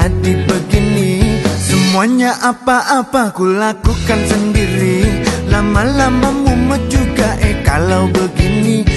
jadi begini. Semuanya apa-apa ku lakukan sendiri. Lama-lama mumet juga kalau begini.